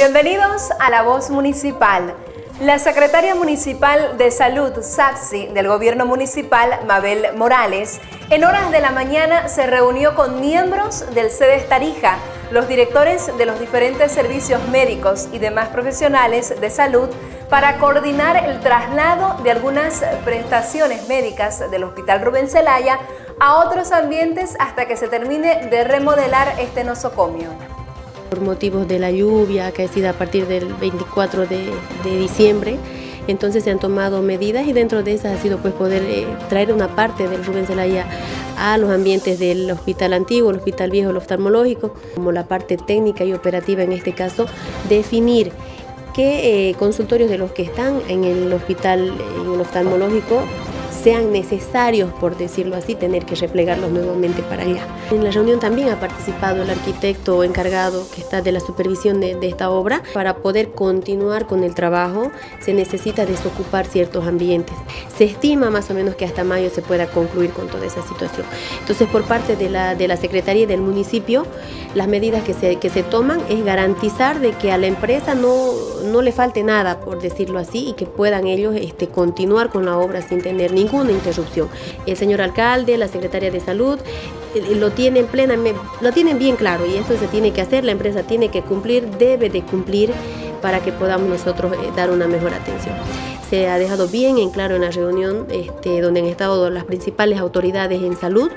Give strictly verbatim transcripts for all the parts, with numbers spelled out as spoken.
Bienvenidos a La Voz Municipal. La secretaria municipal de Salud, SAPSI, del gobierno municipal, Mabel Morales, en horas de la mañana se reunió con miembros del CEDES Tarija, los directores de los diferentes servicios médicos y demás profesionales de salud para coordinar el traslado de algunas prestaciones médicas del Hospital Rubén Zelaya a otros ambientes hasta que se termine de remodelar este nosocomio. Por motivos de la lluvia acaecida a partir del veinticuatro de, de diciembre, entonces se han tomado medidas y dentro de esas ha sido pues poder eh, traer una parte del Rubén Zelaya a los ambientes del hospital antiguo, el hospital viejo, el oftalmológico, como la parte técnica y operativa en este caso, definir qué eh, consultorios de los que están en el hospital, en el oftalmológico, sean necesarios, por decirlo así, tener que replegarlos nuevamente para allá. En la reunión también ha participado el arquitecto encargado que está de la supervisión de, de esta obra. Para poder continuar con el trabajo se necesita desocupar ciertos ambientes. Se estima más o menos que hasta mayo se pueda concluir con toda esa situación. Entonces, por parte de la, de la Secretaría y del municipio, las medidas que se, que se toman es garantizar de que a la empresa no, no le falte nada, por decirlo así, y que puedan ellos este, continuar con la obra sin tener ningún una interrupción. El señor alcalde, la secretaria de salud lo tienen plenamente, lo tienen bien claro y esto se tiene que hacer, la empresa tiene que cumplir, debe de cumplir para que podamos nosotros eh, dar una mejor atención. Se ha dejado bien en claro en la reunión este, donde han estado las principales autoridades en salud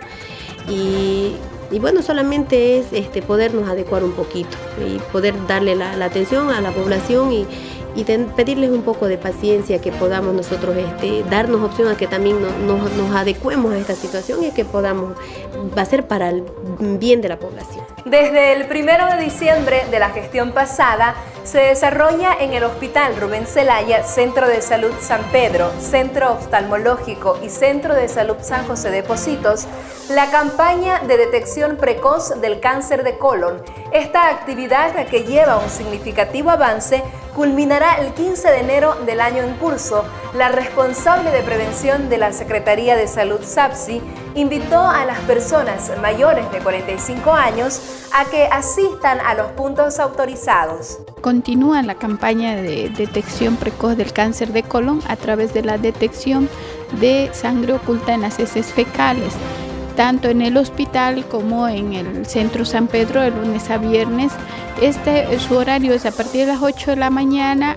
y Y bueno, solamente es este, podernos adecuar un poquito y poder darle la, la atención a la población y, y ten, pedirles un poco de paciencia, que podamos nosotros este, darnos opción a que también no, no, nos adecuemos a esta situación y que podamos, va a ser para el bien de la población. Desde el primero de diciembre de la gestión pasada, se desarrolla en el Hospital Rubén Zelaya, Centro de Salud San Pedro, Centro Oftalmológico y Centro de Salud San José de Pocitos, la campaña de detección precoz del cáncer de colon. Esta actividad, que lleva un significativo avance, culminará el quince de enero del año en curso. La responsable de prevención de la Secretaría de Salud SAPSI invitó a las personas mayores de cuarenta y cinco años a que asistan a los puntos autorizados. Continúa la campaña de detección precoz del cáncer de colon a través de la detección de sangre oculta en las heces fecales, tanto en el hospital como en el Centro San Pedro, de lunes a viernes. Este, su horario es a partir de las ocho de la mañana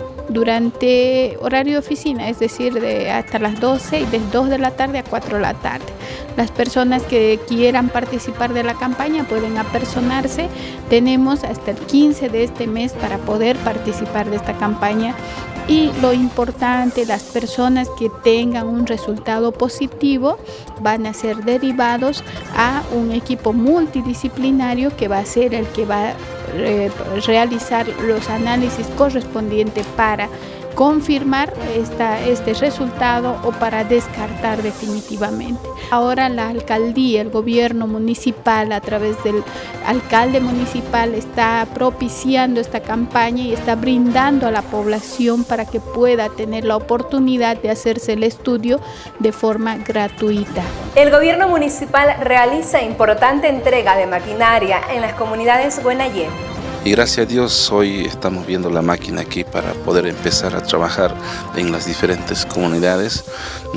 durante horario de oficina, es decir, de hasta las doce y de dos de la tarde a cuatro de la tarde. Las personas que quieran participar de la campaña pueden apersonarse. Tenemos hasta el quince de este mes para poder participar de esta campaña. Y lo importante, las personas que tengan un resultado positivo van a ser derivados a un equipo multidisciplinario que va a ser el que va a eh, realizar los análisis correspondientes para confirmar esta, este resultado o para descartar definitivamente. Ahora la alcaldía, el gobierno municipal, a través del alcalde municipal, está propiciando esta campaña y está brindando a la población para que pueda tener la oportunidad de hacerse el estudio de forma gratuita. El gobierno municipal realiza importante entrega de maquinaria en las comunidades Guenayé. Y gracias a Dios hoy estamos viendo la máquina aquí para poder empezar a trabajar en las diferentes comunidades,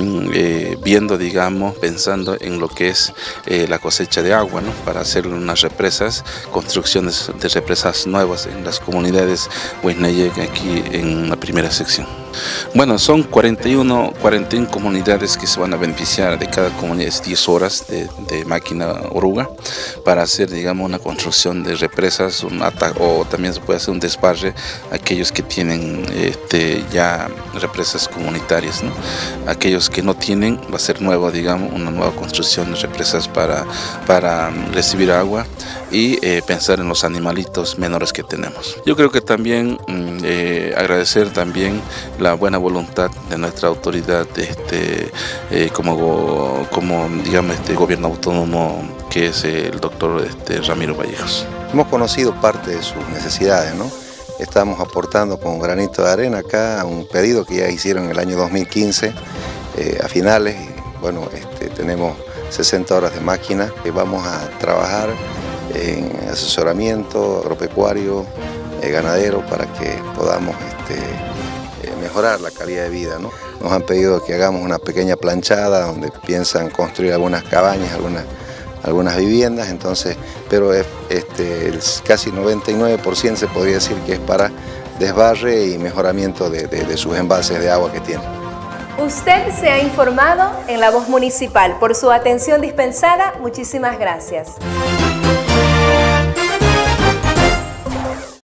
eh, viendo, digamos, pensando en lo que es eh, la cosecha de agua, ¿no? Para hacer unas represas, construcciones de represas nuevas en las comunidades Guaynayé, aquí en la primera sección. Bueno, son cuarenta y una comunidades que se van a beneficiar. De cada comunidad es diez horas de, de máquina oruga para hacer, digamos, una construcción de represas, un o también se puede hacer un desbarre a aquellos que tienen este, ya represas comunitarias, ¿no? Aquellos que no tienen, va a ser nuevo, digamos, una nueva construcción de represas para, para recibir agua y eh, pensar en los animalitos menores que tenemos. Yo creo que también eh, agradecer también la buena voluntad de nuestra autoridad, este, eh, como, como digamos, este gobierno autónomo, que es el doctor este, Ramiro Vallejos. Hemos conocido parte de sus necesidades, ¿no? Estamos aportando con granito de arena acá un pedido que ya hicieron en el año dos mil quince, eh, a finales, y bueno, este, tenemos sesenta horas de máquina que vamos a trabajar en asesoramiento agropecuario, eh, ganadero para que podamos este, eh, mejorar la calidad de vida, ¿no? Nos han pedido que hagamos una pequeña planchada donde piensan construir algunas cabañas, algunas, algunas viviendas, entonces, pero este, el casi noventa y nueve por ciento se podría decir que es para desbarre y mejoramiento de, de, de sus embalses de agua que tienen. Usted se ha informado en La Voz Municipal. Por su atención dispensada, muchísimas gracias.